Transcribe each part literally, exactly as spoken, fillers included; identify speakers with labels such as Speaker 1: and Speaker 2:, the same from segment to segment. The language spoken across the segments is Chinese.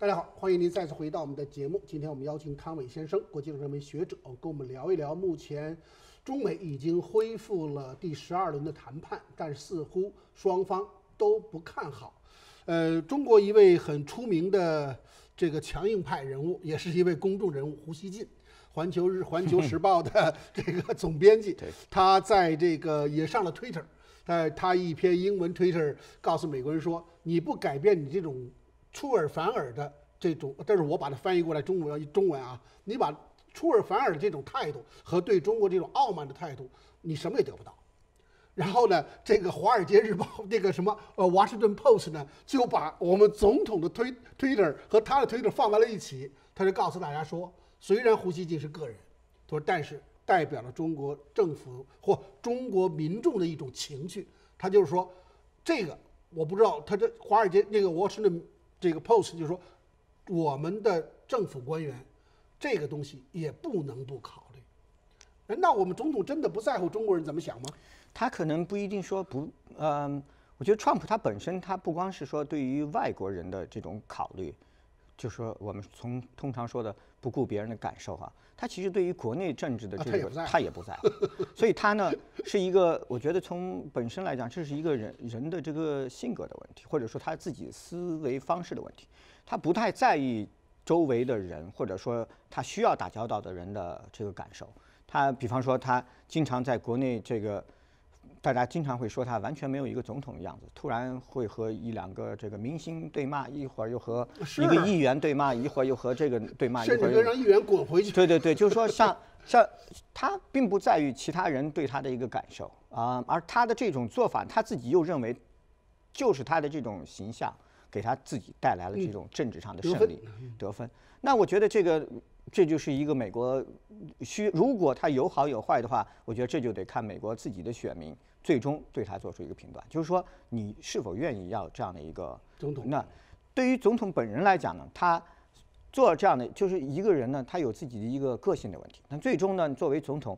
Speaker 1: 大家好，欢迎您再次回到我们的节目。今天我们邀请汤伟先生，国际人文学者，跟我们聊一聊目前中美已经恢复了第十二轮的谈判，但似乎双方都不看好。呃，中国一位很出名的这个强硬派人物，也是一位公众人物，胡锡进。环球日环球时报的这个总编辑，他在这个也上了 Twitter， 呃，他一篇英文 Twitter 告诉美国人说，你不改变你这种出尔反尔的这种，但是我把它翻译过来中文中文啊，你把出尔反尔的这种态度和对中国这种傲慢的态度，你什么也得不到。然后呢，这个《华尔街日报》那个什么呃《Washington Post》呢，就把我们总统的推 Twitter 和他的 Twitter 放在了一起，他就告诉大家说，虽然胡锡进是个人，他说，但是代表了中国政府或中国民众的一种情绪。他就是说，这个我不知道，他这《华尔街》那个《Washington》这个 Post 就是说，我们的政府官员这个东西也不能不考虑。难道我们总统真的不在乎中国人怎么想吗？
Speaker 2: 他可能不一定说不，嗯，我觉得川普他本身他不光是说对于外国人的这种考虑，就说我们从通常说的不顾别人的感受哈、啊，他其实对于国内政治的这个、啊、他也不在乎，所以他呢是一个，我觉得从本身来讲，这是一个人人的这个性格的问题，或者说他自己思维方式的问题，他不太在意周围的人，或者说他需要打交道的人的这个感受。他比方说他经常在国内这个。大家经常会说他完全没有一个总统的样子，突然会和一两个这个明星对骂，一会儿又和一个议员对骂，一会儿又和这个对骂，
Speaker 1: 甚至跟让议员滚回去。
Speaker 2: 对对对，就是说像像他并不在于其他人对他的一个感受啊、呃，而他的这种做法，他自己又认为就是他的这种形象给他自己带来了这种政治上的胜利、嗯、得分。那我觉得这个。这就是一个美国需，如果他有好有坏的话，我觉得这就得看美国自己的选民最终对他做出一个评断，就是说你是否愿意要这样的一个
Speaker 1: 总统。
Speaker 2: 那对于总统本人来讲呢，他做这样的就是一个人呢，他有自己的一个个性的问题。那最终呢，作为总统，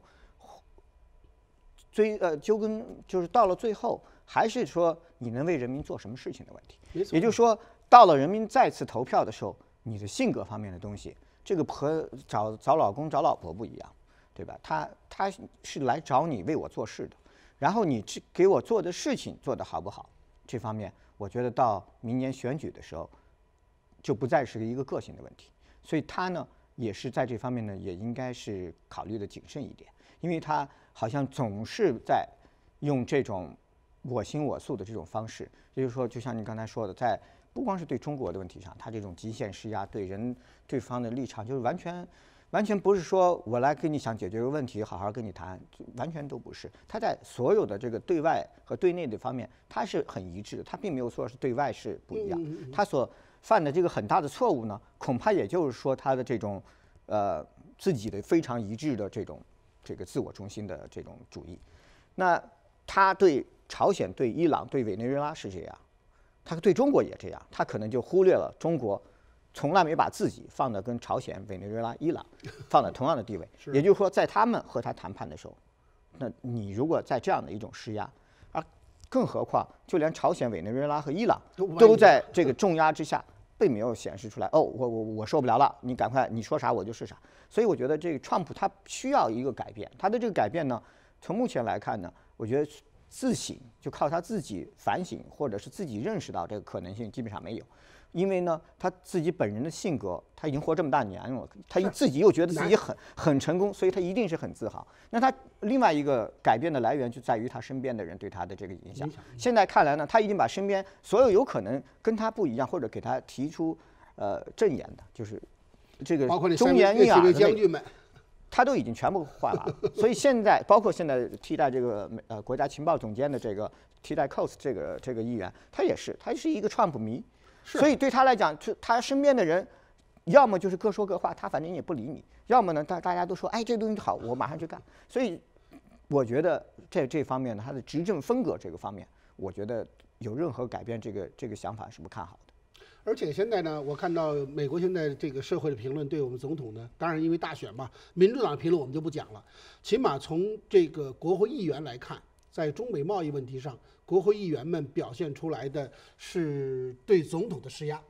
Speaker 2: 追呃就跟就是到了最后，还是说你能为人民做什么事情的问题。也就是说，到了人民再次投票的时候，你的性格方面的东西。这个和找找老公找老婆不一样，对吧？他他是来找你为我做事的，然后你给我做的事情做得好不好，这方面我觉得到明年选举的时候，就不再是一个个性的问题。所以他呢也是在这方面呢也应该是考虑的谨慎一点，因为他好像总是在用这种我行我素的这种方式，也就是说，就像你刚才说的，在。不光是对中国的问题上，他这种极限施压，对人对方的立场，就是完全，完全不是说我来跟你想解决个问题，好好跟你谈，完全都不是。他在所有的这个对外和对内的方面，他是很一致的，他并没有说是对外是不一样。他所犯的这个很大的错误呢，恐怕也就是说他的这种，呃，自己的非常一致的这种这个自我中心的这种主义。那他对朝鲜、对伊朗、对委内瑞拉是这样。他对中国也这样，他可能就忽略了中国，从来没把自己放在跟朝鲜、委内瑞拉、伊朗放在同样的地位。也就是说，在他们和他谈判的时候，那你如果在这样的一种施压，而更何况就连朝鲜、委内瑞拉和伊朗都在这个重压之下，并没有显示出来哦，我我我受不了了，你赶快你说啥我就是啥。所以我觉得这个川普他需要一个改变，他的这个改变呢，从目前来看呢，我觉得。自省就靠他自己反省，或者是自己认识到这个可能性基本上没有，因为呢他自己本人的性格，他已经活这么大年了，他自己又觉得自己很很成功，所以他一定是很自豪。那他另外一个改变的来源就在于他身边的人对他的这个影响。现在看来呢，他已经把身边所有有可能跟他不一样或者给他提出呃正言的，就是这个忠言逆耳的将军们。他都已经全部换完了，所以现在包括现在替代这个呃国家情报总监的这个替代 Coase 这个这个议员，他也是，他是一个川普迷，所以对他来讲，就他身边的人，要么就是各说各话，他反正也不理你；要么呢，大大家都说，哎，这东西好，我马上去干。所以我觉得这这方面呢，他的执政风格这个方面，我觉得有任何改变这个这个想法是不看好的。
Speaker 1: 而且现在呢，我看到美国现在这个社会的评论对我们总统呢，当然因为大选嘛，民主党的评论我们就不讲了。起码从这个国会议员来看，在中美贸易问题上，国会议员们表现出来的是对总统的施压，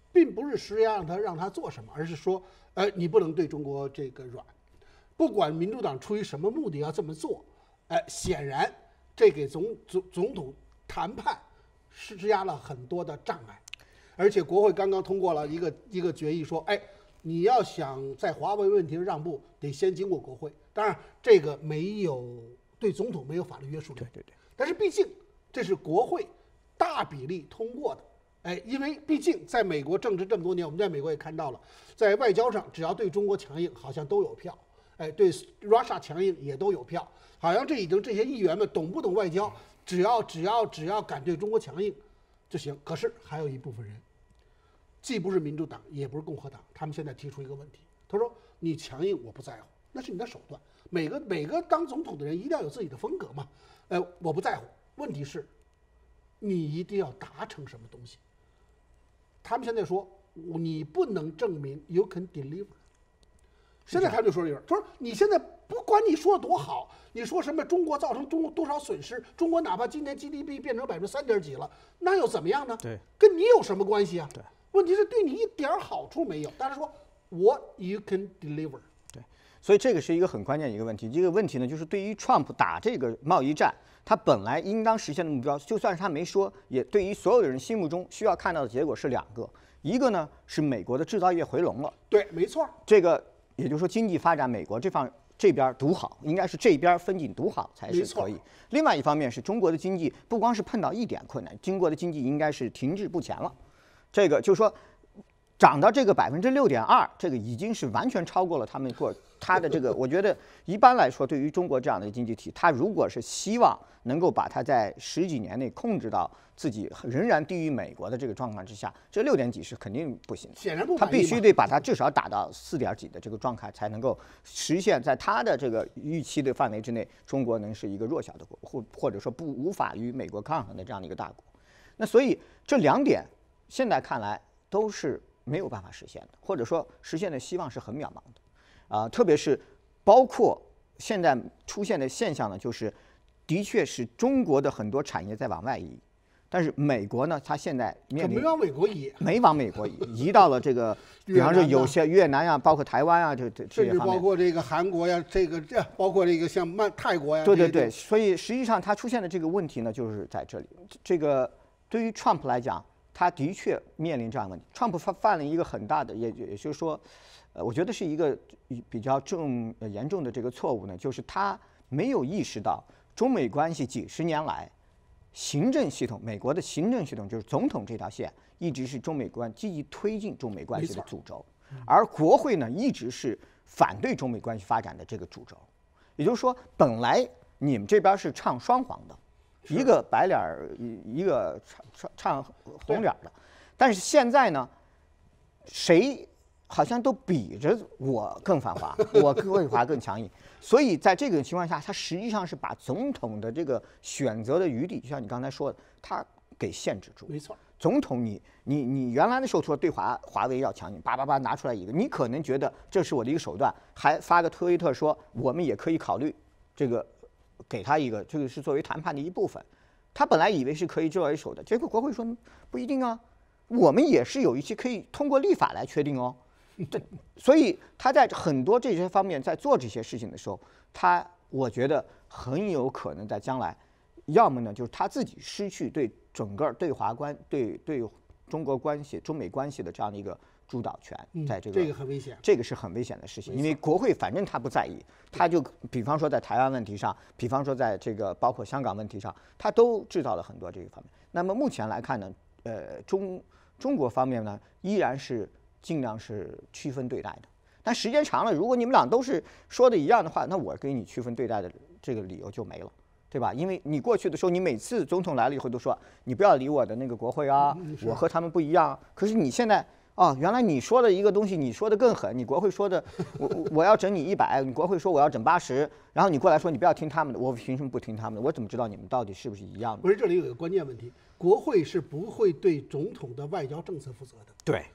Speaker 1: 并不是施压让他让他做什么，而是说，呃，你不能对中国这个软。不管民主党出于什么目的要这么做，哎，显然这给总总总统谈判施压了很多的障碍，而且国会刚刚通过了一个一个决议，说，哎，你要想在华为问题上让步，得先经过国会。当然，这个没有对总统没有法律约束力，
Speaker 2: 对对对。
Speaker 1: 但是毕竟这是国会大比例通过的，哎，因为毕竟在美国政治这么多年，我们在美国也看到了，在外交上只要对中国强硬，好像都有票。哎，对 Russia 强硬也都有票，好像这已经这些议员们懂不懂外交，只要只要只要敢对中国强硬就行。可是还有一部分人，既不是民主党，也不是共和党，他们现在提出一个问题，他说：“你强硬我不在乎，那是你的手段。每个每个当总统的人一定要有自己的风格嘛。呃，我不在乎。问题是，你一定要达成什么东西。他们现在说，你不能证明 you can deliver。”现在他就说这个，他说你现在不管你说的多好，你说什么中国造成中国多少损失，中国哪怕今年 G D P 变成百分之三点几了，那又怎么样呢？
Speaker 2: 对，
Speaker 1: 跟你有什么关系啊？
Speaker 2: 对，
Speaker 1: 问题是对你一点好处没有。但是说 what you can deliver。
Speaker 2: 对，所以这个是一个很关键的一个问题。这个问题呢，就是对于 Trump 打这个贸易战，他本来应当实现的目标，就算是他没说，也对于所有的人心目中需要看到的结果是两个，一个呢是美国的制造业回笼了。
Speaker 1: 对，没错，
Speaker 2: 这个。也就是说，经济发展，美国这方这边独好，应该是这边风景独好才是可以。另外一方面是中国的经济不光是碰到一点困难，中国的经济应该是停滞不前了。这个就是说，涨到这个百分之六点二，这个已经是完全超过了他们过他的这个。我觉得一般来说，对于中国这样的经济体，他如果是希望能够把它在十几年内控制到自己仍然低于美国的这个状况之下，这六点几是肯定不行的。
Speaker 1: 显然不，
Speaker 2: 他必须得把它至少打到四点几的这个状态，才能够实现在他的这个预期的范围之内，中国能是一个弱小的国，或或者说不无法与美国抗衡的这样的一个大国。那所以这两点现在看来都是没有办法实现的，或者说实现的希望是很渺茫的，啊、呃，特别是包括现在出现的现象呢，就是的确是中国的很多产业在往外移。但是美国呢，它现在面临
Speaker 1: 没往美国移，
Speaker 2: 没往美国移，移到了这个，比方说有些越南呀、啊，包括台湾啊，这这这些
Speaker 1: 方面，甚至包括这个韩国呀，这个这包括这个像曼泰国呀，
Speaker 2: 对对对，所以实际上它出现的这个问题呢，就是在这里。这个对于 Trump 来讲，他的确面临这样的问题。Trump 犯犯了一个很大的，也也就是说，呃，我觉得是一个比较重严重的这个错误呢，就是他没有意识到中美关系几十年来。行政系统，美国的行政系统就是总统这条线，一直是中美关积极推进中美关系的主轴，而国会呢，一直是反对中美关系发展的这个主轴。也就是说，本来你们这边是唱双簧的，一个白脸儿，一个唱唱红脸的，但是现在呢，谁好像都比着我更反华，我对华更强硬。所以在这个情况下，他实际上是把总统的这个选择的余地，就像你刚才说的，他给限制住。
Speaker 1: 没错，
Speaker 2: 总统你你你原来的时候说对华华为要强硬，叭叭叭拿出来一个，你可能觉得这是我的一个手段，还发个推特说我们也可以考虑这个，给他一个，这个是作为谈判的一部分。他本来以为是可以作为手段，结果国会说不一定啊，我们也是有一些可以通过立法来确定哦。对，所以他在很多这些方面在做这些事情的时候，他我觉得很有可能在将来，要么呢就是他自己失去对整个对华关、对对中国关系、中美关系的这样的一个主导权，在这个、
Speaker 1: 嗯、这个很危险，
Speaker 2: 这个是很危险的事情，因为国会反正他不在意，他就比方说在台湾问题上，比方说在这个包括香港问题上，他都制造了很多这个方面。那么目前来看呢，呃，中中国方面呢，依然是。尽量是区分对待的，但时间长了，如果你们俩都是说的一样的话，那我给你区分对待的这个理由就没了，对吧？因为你过去的时候，你每次总统来了以后都说你不要理我的那个国会啊，我和他们不一样。可是你现在啊，原来你说的一个东西，你说的更狠，你国会说的我我要整你一百，你国会说我要整八十，然后你过来说你不要听他们的，我凭什么不听他们的？我怎么知道你们到底是不是一样的？
Speaker 1: 不是，这里有一个关键问题，国会是不会对总统的外交政策负责的。
Speaker 2: 对。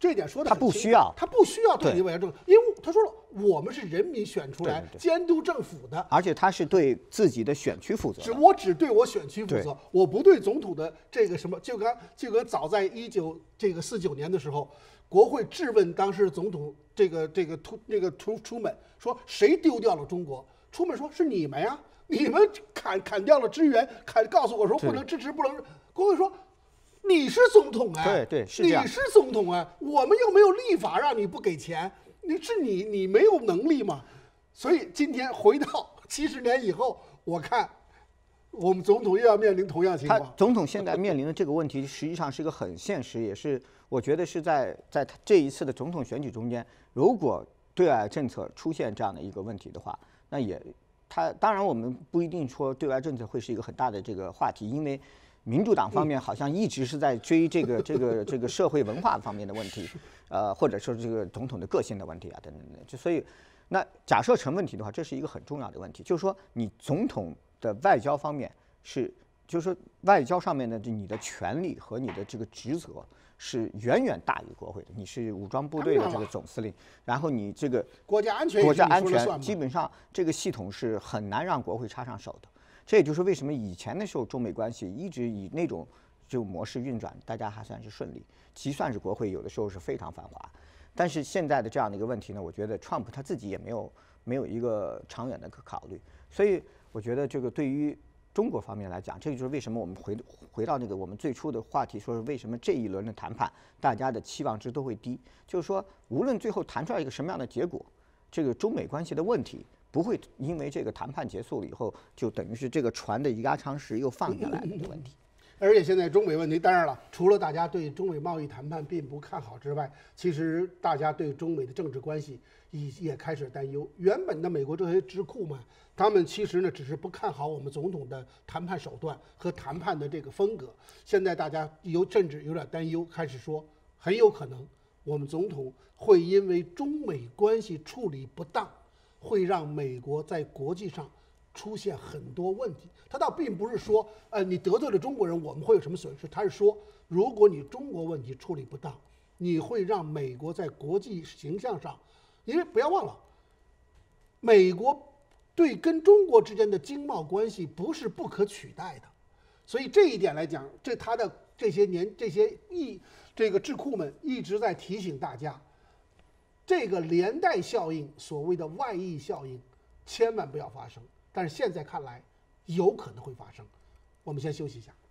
Speaker 1: 这一点说的
Speaker 2: 他不需要，
Speaker 1: 他不需要对你委任政策，因为他说了，我们是人民选出来监督政府的，
Speaker 2: 而且他是对自己的选区负责。
Speaker 1: 只我只对我选区负责，我不对总统的这个什么。就刚就跟早在一九这个四九年的时候，国会质问当时总统这个这个突那个出出门说谁丢掉了中国？出门说是你们呀，你们砍砍掉了支援，砍告诉我说不能支持，不能。国会说。你是总统啊，
Speaker 2: 对对，是这样。
Speaker 1: 你是总统啊，我们又没有立法让你不给钱，你是你你没有能力嘛？所以今天回到七十年以后，我看我们总统又要面临同样情况。
Speaker 2: 他总统现在面临的这个问题，实际上是一个很现实，也是我觉得是在在这一次的总统选举中间，如果对外政策出现这样的一个问题的话，那也他当然我们不一定说对外政策会是一个很大的这个话题，因为。民主党方面好像一直是在追这个这个这个社会文化方面的问题，呃，或者说这个总统的个性的问题啊，等等等。就所以，那假设成问题的话，这是一个很重要的问题，就是说你总统的外交方面是，就是说外交上面的你的权利和你的这个职责是远远大于国会的。你是武装部队的这个总司令，然后你这个
Speaker 1: 国家安全
Speaker 2: 国家安全基本上这个系统是很难让国会插上手的。这也就是为什么以前的时候中美关系一直以那种就模式运转，大家还算是顺利，即算是国会有的时候是非常繁华。但是现在的这样的一个问题呢，我觉得 Trump 他自己也没有没有一个长远的考虑，所以我觉得这个对于中国方面来讲，这就是为什么我们回回到那个我们最初的话题，说是为什么这一轮的谈判大家的期望值都会低，就是说无论最后谈出来一个什么样的结果，这个中美关系的问题。不会因为这个谈判结束了以后，就等于是这个船的压舱石又放下来了的问题。
Speaker 1: 而且现在中美问题，当然了，除了大家对中美贸易谈判并不看好之外，其实大家对中美的政治关系也也开始担忧。原本的美国这些智库嘛，他们其实呢只是不看好我们总统的谈判手段和谈判的这个风格。现在大家有甚至有点担忧，开始说很有可能我们总统会因为中美关系处理不当。会让美国在国际上出现很多问题。他倒并不是说，呃，你得罪了中国人，我们会有什么损失？他是说，如果你中国问题处理不当，你会让美国在国际形象上，因为不要忘了，美国对跟中国之间的经贸关系不是不可取代的，所以这一点来讲，这他的这些年这些议这个智库们一直在提醒大家。这个连带效应，所谓的外溢效应，千万不要发生。但是现在看来，有可能会发生。我们先休息一下。